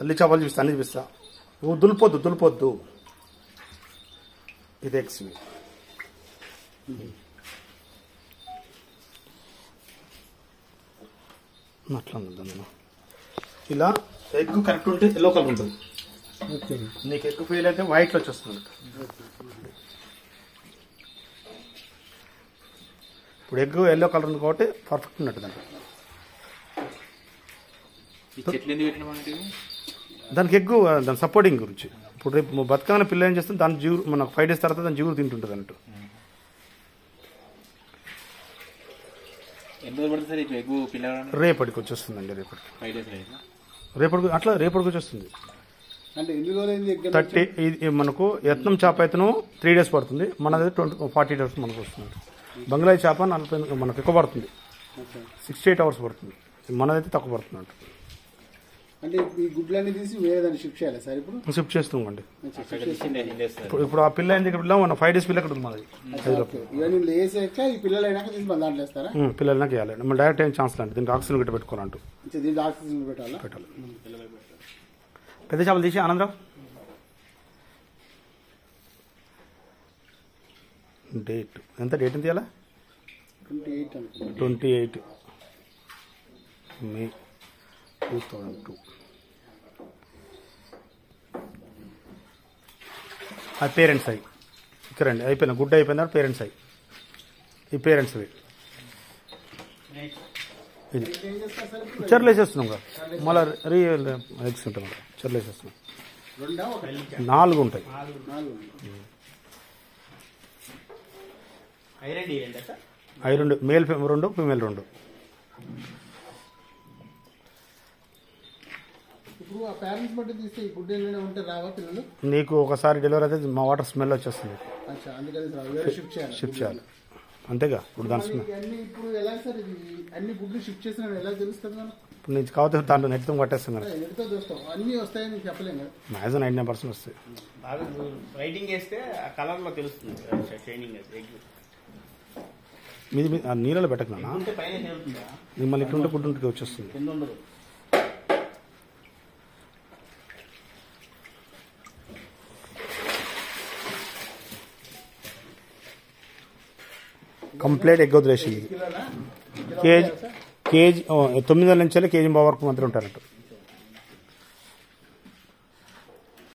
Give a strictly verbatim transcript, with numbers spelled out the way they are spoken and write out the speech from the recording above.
తల్లి చేపలు చూపిస్తా అన్ని చూపిస్తా. నువ్వు దులిపోద్దు దులిపోద్దు. ఇది ఎగ్స్ అట్లా ఉంటుంది. ఇలా ఎగ్ కరెక్ట్ ఉంటే ఎల్లో కలర్ ఉంటుంది. నీకు ఎగ్ ఫెయిల్ అయితే వైట్లో వచ్చేస్తుంది. ఇప్పుడు ఎగ్ ఎల్లో కలర్ ఉంది కాబట్టి పర్ఫెక్ట్ ఉన్నట్టు దాంట్లో. దానికి ఎగ్ దాని సపోర్టింగ్ గురించి. ఇప్పుడు రేపు బతుకమైన పిల్ల ఏం చేస్తుంది, దాని జీవురు మనకు ఫైవ్ డేస్ తర్వాత దాని జీవురు తింటుంటుంది అన్నట్టు. రేపటికి వచ్చేస్తుందండి. రేపటికి రేపటికి అట్లా రేపటికి వచ్చేస్తుంది. థర్టీ ఇది మనకు యత్నం చేప అయితేనో త్రీ డేస్ పడుతుంది, మనది ట్వంటీ ఫార్టీ డేస్ మనకు వస్తుంది. బంగ్లాయి చేప నలభై మనకు ఎక్కువ పడుతుంది, సిక్స్టీ ఎయిట్ అవర్స్ పడుతుంది. మనదైతే తక్కువ పడుతుంది అంట. అంటే ఈ గుడ్లన్నీ తీసి వేరేదాన్ని షిఫ్ట్ చేయాలి సార్? ఇప్పుడు షిఫ్ట్ చేస్తామండి. ఇప్పుడు ఆ పిల్ల అయింది ఇక్కడ మన ఫైవ్ డేస్ పిల్ల ఇక్కడ ఉంది మనది. ఇవన్నీ వేసాక ఈ పిల్లలు అయినాక తీసి మన దాంట్లో వేస్తారా? పిల్లలైనా వేయాలి. మన డైరెక్ట్ ఏం ఛాన్స్ లేదు. దీనికి ఆక్సిజన్ గట్టి పెట్టుకోవాలంటూ దీనికి ఆక్సిజన్ పెట్టాలి పెట్టాలి. పెద్ద చేపలు తీసి ఆనందరావు డేట్ ఎంత డేట్ ఎంత తీయాలా? Twenty eight twenty eight May two thousand two. అది పేరెంట్స్ అయ్యి ఇక్కడ రండి. అయిపోయినా గుడ్డ అయిపోయిందా? పేరెంట్స్ అయ్యి ఈ పేరెంట్స్ అవి ఇది చెర్లేసేస్తున్నాం కదా. మళ్ళీ రీ ఎగ్స్ ఉంటాం కదా, చెర్లేసేస్తున్నాం. నాలుగు ఉంటాయి. అవి రెండు మేల్ రెండు ఫీమేల్ రెండు. నీకు ఒకసారి డెలివరీ అయితే మా వాటర్ స్మెల్ వచ్చేస్తుంది, షిఫ్ట్ చేయాలి అంతేగా. ఇప్పుడు దాని స్మెల్ ఇప్పుడు నీకు కాకపోతే దాంట్లో నెట్తో పట్టేస్తాం కదా. మ్యాక్సిమం నైన్టీ నైన్ పర్సెంట్ వస్తాయి. మీది నీళ్ళలో పెట్టకున్నా మిమ్మల్ని ఇట్లుంటే గుడ్డు ఉంటే వచ్చేస్తుంది. కంప్లీట్ ఎగ్ వదిలేసింది. కేజీ కేజీ తొమ్మిది వందల నుంచి కేజీ బావ వరకు మాత్రం ఉంటారట.